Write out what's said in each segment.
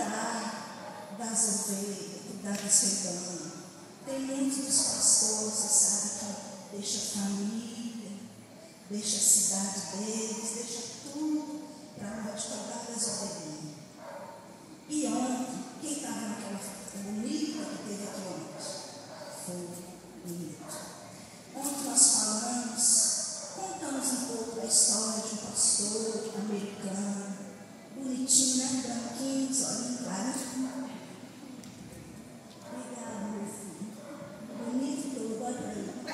cuidar das ovelhas, cuidar do rebanho. Tem muitos dos pastores, você sabe, que deixa a família, deixa a cidade deles, deixa tudo para lá de cuidar das ovelhinhas. E ontem, quem estava naquela festa bonita que teve aqui ontem? Foi bonito. Ontem nós contamos um pouco da história de um pastor americano, bonitinho, né? Branquinho, olhinho claro. Obrigada, meu filho. Bonito todo, olha para ele.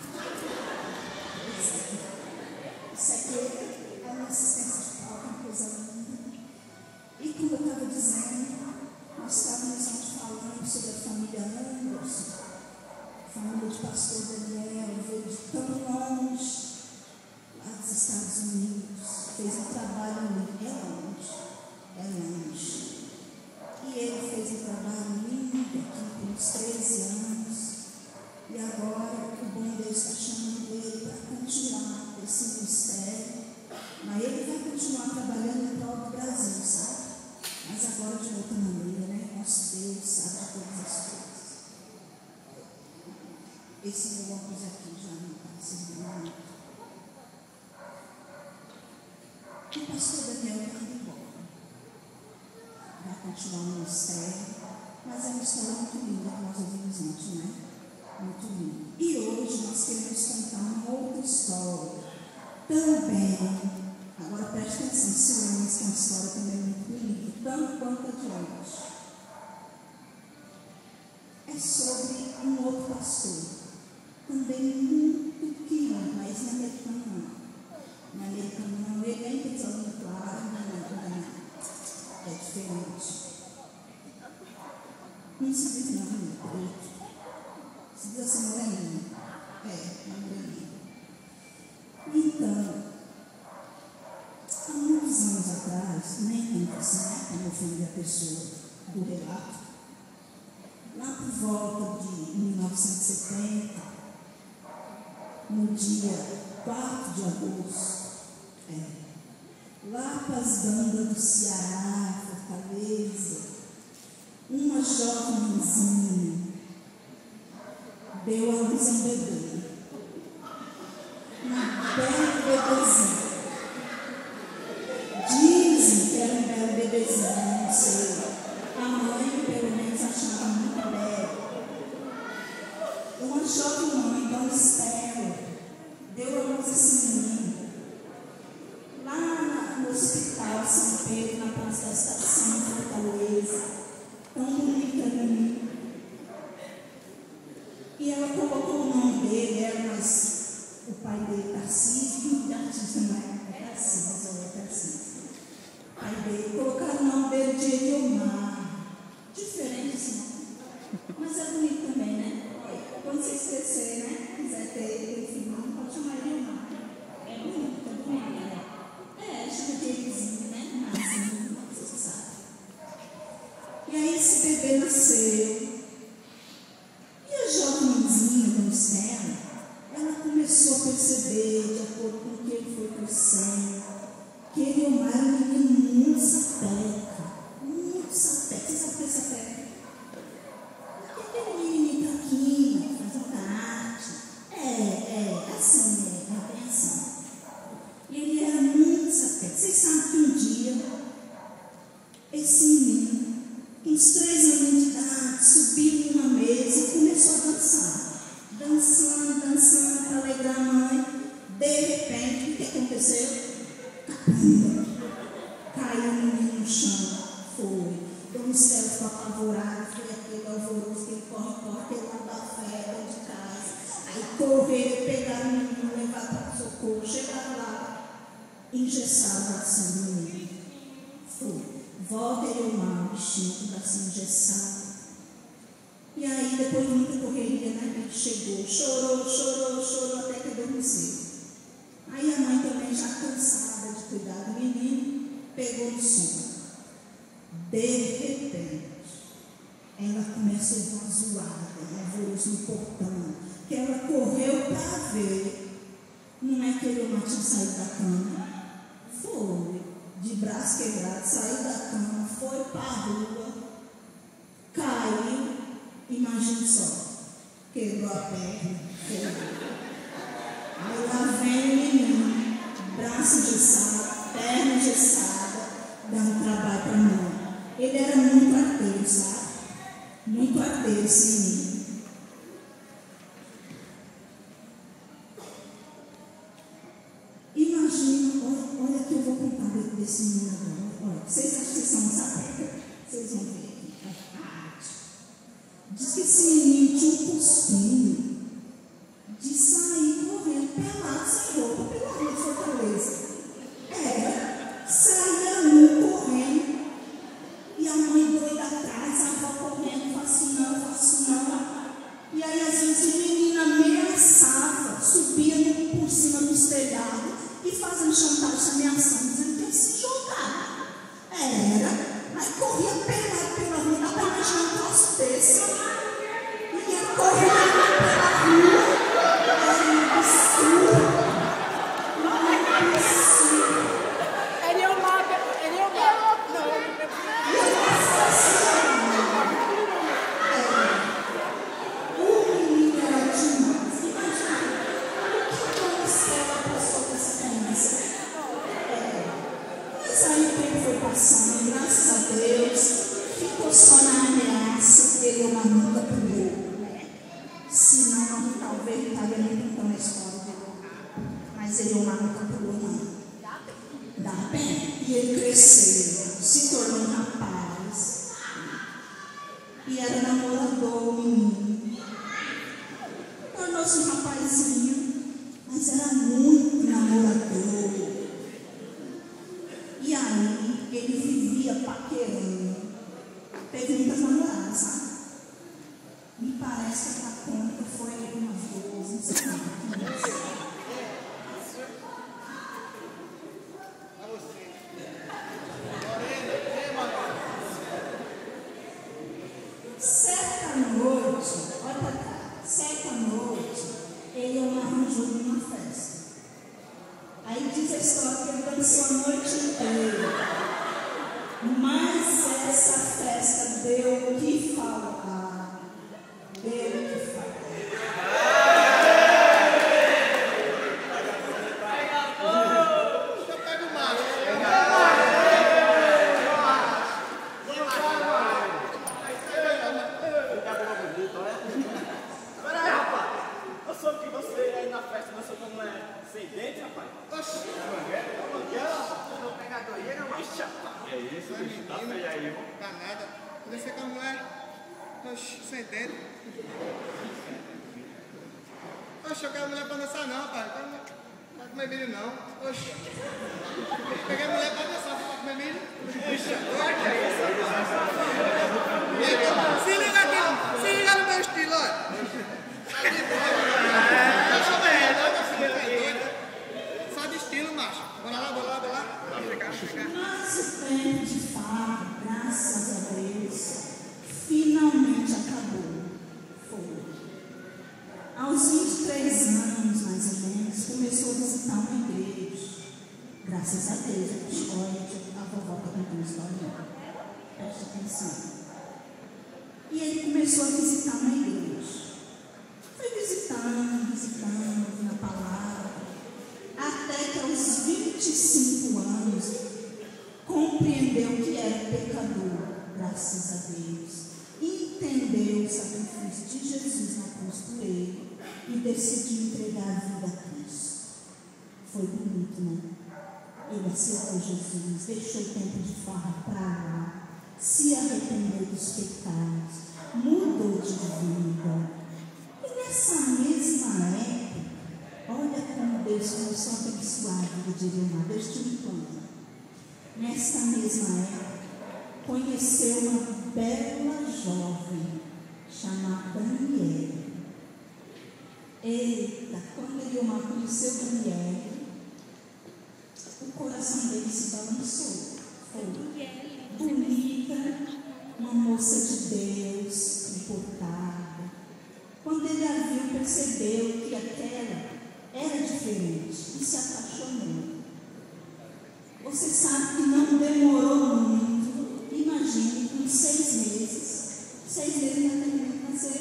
Isso aqui é uma assistência de palco, uma coisa linda. E como eu estava dizendo, nós estávamos ontem falando sobre a família Anderson, família de pastor Daniel, veio de tão longe, lá dos Estados Unidos, fez um trabalho lindo, é longe. E ele fez um trabalho lindo aqui por uns 13 anos, e agora o bom Deus está chamando ele para continuar esse ministério, mas ele vai continuar trabalhando em prol do Brasil, sabe? Mas agora de outra maneira, né? Nosso Deus sabe de todas as coisas. Esse meu óculos aqui já não está servindo muito. O pastor Daniel está indo embora. Vai continuar o ministério, mas é uma história muito linda que nós ouvimos ontem, né? Muito linda. E hoje nós queremos contar uma outra história. Também, agora preste atenção, silêncio, que é uma história também muito bonita, tanto quanto a de hoje. É sobre um outro pastor, também muito querido, mas não é americano não. Não é americano não, ele nem tem olhinho claro, não. É diferente. Não se diz não, é preto. Se diz assim, moreninho. Moreninho. Então, há muitos anos atrás, nem tanto assim, né, para não ofender a pessoa do relato, lá por volta de 1970, no dia 4 de agosto, lá para as bandas do Ceará, Fortaleza, uma jovenzinha deu à luz a um bebê. Um belo bebezinho. Dizem que era um belo bebezinho, não sei. A mãe, pelo menos, achava muito belo. Uma jovem mãe, Dona Estela, deu a luz a esse menino. Lá no hospital São Pedro, na Praça da Estação, em Fortaleza. Tão bonita menina. E ela colocou o nome dele, mas o pai dele, Tarcísio, Tarcísio não é Tarcísio. O pai dele, colocaram o nome dele de Eliomar. Diferente esse nome. Mas é bonito também, né? Quando vocês crescerem, né? Quiser ter filho, pode chamar Eliomar. É bonito, né? Chama de Elizinho, né? Marzinho, vocês sabem. E aí esse bebê nasceu. E a jovenzinha, Dona Estela, ela começou a perceber, de acordo com o que ele foi crescendo, que Eliomar era um menino muito sapeca. Muito sapeca. Você sabe o que é sapeca? Aquele menininho traquinho, faz muita arte. Assim, bem assim. E ele era muito sapeca. Vocês sabem que um dia, esse menino, com uns 3 anos de idade, subiu numa mesa e começou a dançar. Dançando, para alegrar a mãe. De repente, o que aconteceu? Caiu o menino no chão. Foi. Dona Estela ficou apavorada, foi aquele alvoroço, aquele corre, aquele lado da fé, de casa. Aí correram, pegaram o menino, levaram para o socorro, chegaram lá, engessaram o coração do menino. Foi. Volta Eliomar, o bichinho, o coração engessado. E aí, depois de muita correria, né, ele chegou, chorou, até que adormeceu. Aí a mãe também, já cansada de cuidar do menino, pegou no sono. De repente, ela começa a ouvir uma zoada, um alvoroço no portão, que ela correu para ver. Não é que Eliomar tinha saído da cama? Foi. De braço quebrado, saiu da cama, foi para a rua, Imagine só, quebrou a perna, aí lá vem o menino, braço engessado, perna engessada, dando trabalho para mim. Ele era muito arteiro, sabe? Muito arteiro esse menino. Imagina, olha que eu vou contar desse menino agora. Olha, vocês acham que vocês são sapeca? Vocês vão ver aqui. Diz que esse menino tinha um costume de sair correndo pelado, sem roupa, pela rua de Fortaleza. Saía nu correndo, e a mãe doida atrás, a avó correndo, fascinando. E aí, às vezes, o menino ameaçava, subia por cima dos telhados e fazendo chantagem, ameaçando, dizendo que ia se jogar. Aí corria pelado pela rua, dá para imaginar um troço desse. E ia correndo pela rua, era um absurdo. Graças a Deus, ficou só na ameaça, ele uma nunca pulou, senão talvez estaria me contando a história dele, mas ele uma nunca pulou não, dá pena, e ele cresceu, se tornou um rapaz, e era namorador, o menino, tornou-se um rapazinho, mas era muito namorador. E aí, ele vivia paquerando. Teve muitas namoradas, sabe? Me parece que a conta foi umas 12, não sei quantas. Certa noite, olha pra cá, certa noite, ele arranjou numa festa. Aí diz a história que ele dançou a noite inteira. Mas essa festa deu o que falar. Deu o que falar. Peraí, rapaz. Eu soube que você aí na festa dançou com mulher sem dente, rapaz. Oxi, não pegador aí, não. Ixi, rapaz. É isso, bicho, tá feio aí, mano. Tá nada. Eu desci com a mulher. Oxi, sem dente. Oxi, eu quero mulher pra dançar não, rapaz. Não comer milho não. Oxi. Peguei mulher pra dançar, pra comer milho. Ixi, se liga no meu estilo, olha. Só de estilo, macho. Bora lá. Mas o tempo de fato, graças a Deus, finalmente acabou. Foi. Aos 23 anos, mais ou menos, começou a visitar uma igreja. Graças a Deus, a vovó está contando história. Preste atenção. E ele começou a visitar uma igreja. Foi visitando na palavra, até que aos 25 anos compreendeu que era pecador, graças a Deus, entendeu o sacrifício de Jesus na cruz por ele e decidiu entregar a vida a Cristo. Foi bonito, né? Ele aceitou Jesus, deixou o tempo de farra para lá, se arrependeu dos pecados, mudou de vida. E nessa mesma época, olha como Deus começou a abençoar a vida de Leonardo, Deus tinha um plano. Nessa mesma época, conheceu uma bela jovem chamada Daniela. Eita, quando Leonardo conheceu Daniela, o coração dele se balançou. Foi bonita, uma moça de Deus, comportada. Quando ele a viu, percebeu que aquela era diferente e se apaixonou. Você sabe que não demorou muito. Imagine, com 6 meses. 6 meses ainda tem que nascer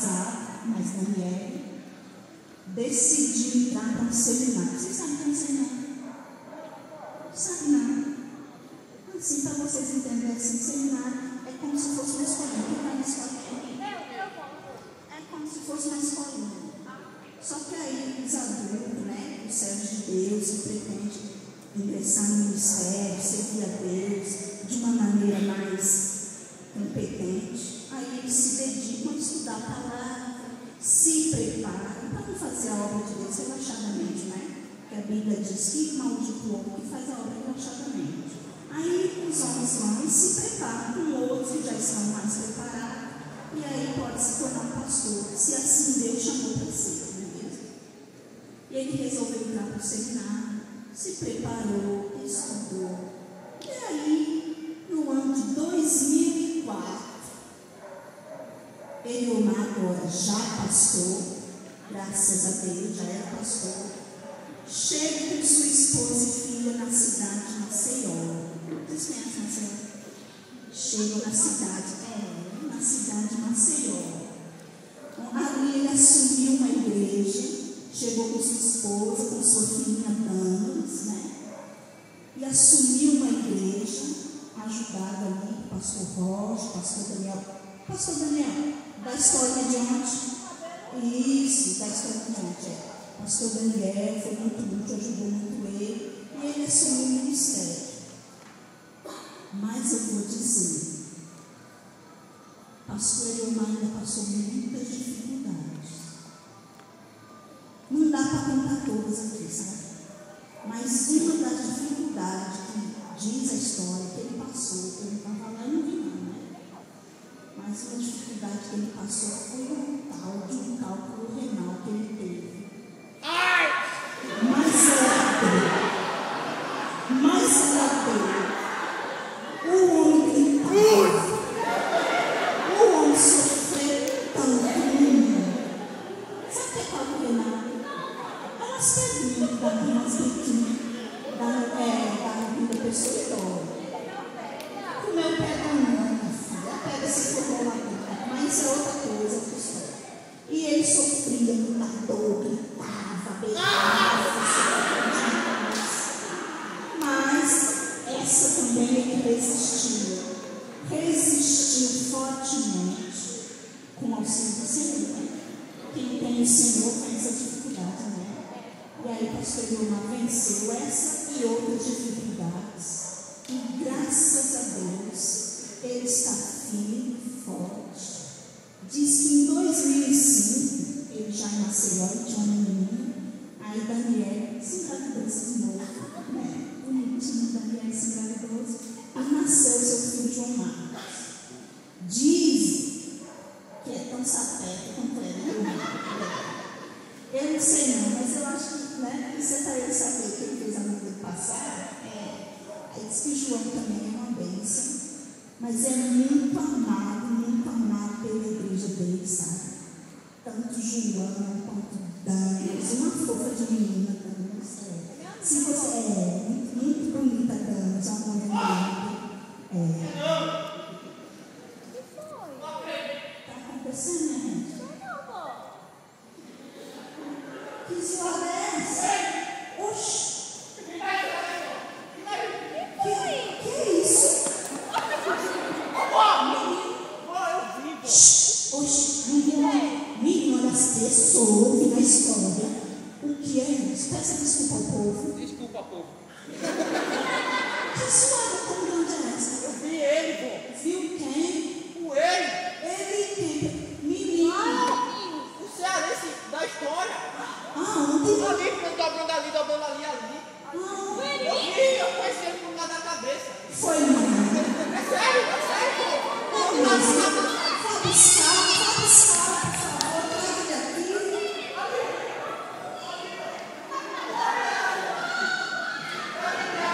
casado, mas Daniel decidiu entrar para um seminário. Vocês sabem o que é um seminário? Sabe não? Assim, para vocês entenderem, assim, seminário é como se fosse uma escolinha. Quem vai na escolinha? É como se fosse uma escolinha. Só que aí os adultos, né, os servos de Deus, que pretendem ingressar no ministério, servir a Deus de uma maneira mais competente, aí eles se dedicam a estudar a palavra, se preparam para não fazer a obra de Deus relaxadamente, né? Que a Bíblia diz que maldito o homem que faz a obra relaxadamente. Aí os homens vão e se preparam com outros que já estão mais preparados, e aí pode se tornar pastor, se assim Deus chamou para ser, não é mesmo? E ele resolveu entrar para o seminário, se preparou, estudou. E aí, no ano de 2004, ele agora já pastor, graças a Deus, já era pastor, chega com sua esposa e filha na cidade de Maceió. Vocês conhecem Maceió? Chegam na cidade de Maceió. Ali ele assumiu uma igreja, chegou com sua esposa, com sua filhinha Damas, né? E assumiu uma igreja, ajudada ali, pastor Rocha, pastor Daniel. Pastor Daniel, da história de ontem. Isso, da história de ontem. Pastor Daniel foi muito útil, ajudou muito ele. E ele assumiu o ministério. Mas eu vou dizer, pastor Eliomar ainda passou muitas dificuldades. Não dá para contar todas aqui, sabe? Mas uma das dificuldades que diz a história que ele passou, que ele estava lá no final, né? Mas uma dificuldade que ele passou foi o tal de um cálculo renal que ele teve. Mas ela teve. O homem gritava. O homem sofreu tanto. Sabe o que é cálculo renal? Elas perguntam daquelas biquinhas da vida pessoa idosa. Comeu pega não, filha. Pega se for bom lá dentro. Mas isso é outra coisa, pessoal. E ele sofria muita dor, gritava, beijava, mas essa também ele resistiu. Resistiu fortemente com o auxílio do Senhor. Quem tem o Senhor tem essa dificuldade, né? E aí o pastor Eliomar venceu essa e outras dificuldades. E graças a Deus, ele está firme e forte. Diz que em 2005, ele já nasceu, ele tinha uma menina. Aí Daniel se engravidou de novo, né? Bonitinho, Daniel se engravidou e nasceu seu filho João Marcos. Diz que é tão sapeca quanto era. Eu não sei não, mas eu acho que, né, isso é para ele saber que ele fez a vida do passado. Aí diz que João também é uma bênção, mas é muito amado pela igreja dele, sabe? Tanto João quanto Damas, uma fofa de menina, Damas. Se você é muito bonita, Damas, uma mulher linda. Está acontecendo, né, gente? Que história é essa? Oxi! Que é isso? Oxi, menino, olha as pessoas que na história. O que é isso? Peça desculpa ao povo. Desculpa, povo. Que história tão grande é essa? Eu vi ele, pô. Viu quem? O ele. Ele quem? Menino. O cearense da história. Aonde? Ali, dobrando ali. Aonde? Eu vi, eu conheci ele por lugar da cabeça. Foi, mano. É sério, pô. Vai buscar, por favor, traga ele aqui.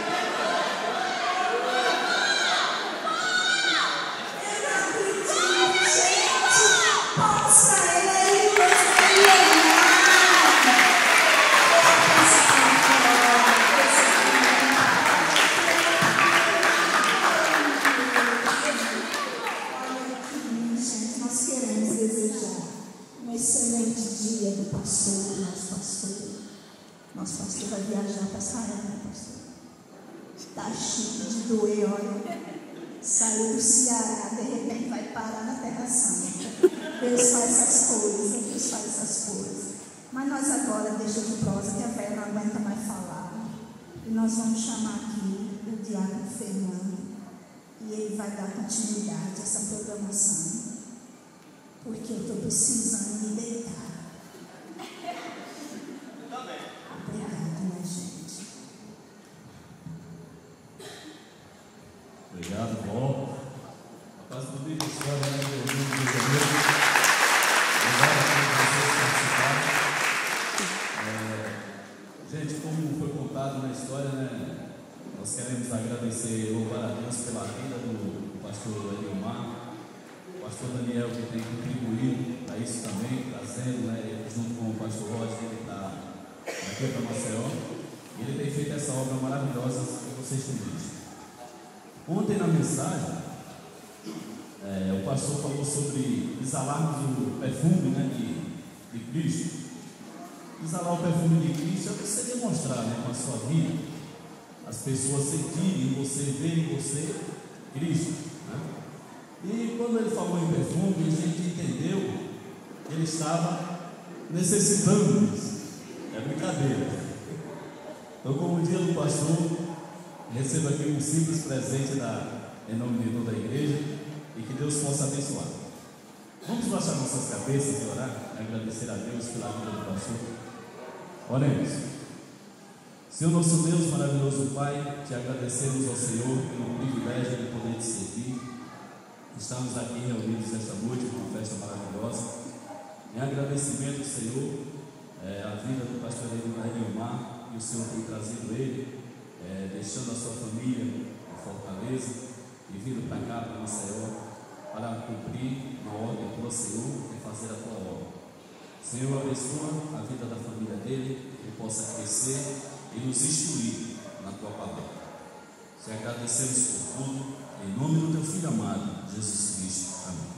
Eu não acredito. pastor, nosso pastor vai viajar para Sarana, pastor. Está chique de doer, olha. Saiu do Ceará, de repente vai parar na Terra Santa. Deus faz essas coisas. Mas nós agora, deixa de prosa, que a velha não aguenta mais falar. E nós vamos chamar aqui o diácono Fernando. E ele vai dar continuidade a essa programação. Porque eu estou precisando me deitar. Obrigado, minha gente. Obrigado, bom. Rapaz, bonita história, né? Obrigado a todos vocês participaram. Gente, como foi contado na história, né? Nós queremos agradecer e louvar a Deus pela vida do pastor Eliomar, o pastor Daniel, que tem contribuído para isso também, trazendo, né? Junto com o pastor Roger, ele está aqui para Maceió. Ele tem feito essa obra maravilhosa que vocês têm visto. Ontem na mensagem, o pastor falou sobre exalarmos o perfume, né, de Cristo. Exalar o perfume de Cristo é você demonstrar, né, com a sua vida, as pessoas sentirem em você, verem em você Cristo, né? E quando ele falou em perfume, a gente entendeu que ele estava necessitando disso. É brincadeira. Então, como o dia do pastor, receba aqui um simples presente em nome de toda a igreja e que Deus possa abençoar. Vamos baixar nossas cabeças e orar, agradecer a Deus pela vida do pastor. Oremos. Senhor nosso Deus, maravilhoso Pai, te agradecemos ao Senhor pelo privilégio de poder te servir. Estamos aqui reunidos esta noite com uma festa maravilhosa. Em agradecimento, Senhor, a vida do pastor Eliomar, que o Senhor tem trazido ele, deixando a sua família em Fortaleza e vindo para cá, para Maceió, para cumprir uma ordem do Senhor e fazer a tua obra. Senhor, abençoa a vida da família dele, que possa crescer e nos instruir na tua palavra. Te agradecemos por tudo, em nome do teu Filho amado, Jesus Cristo. Amém.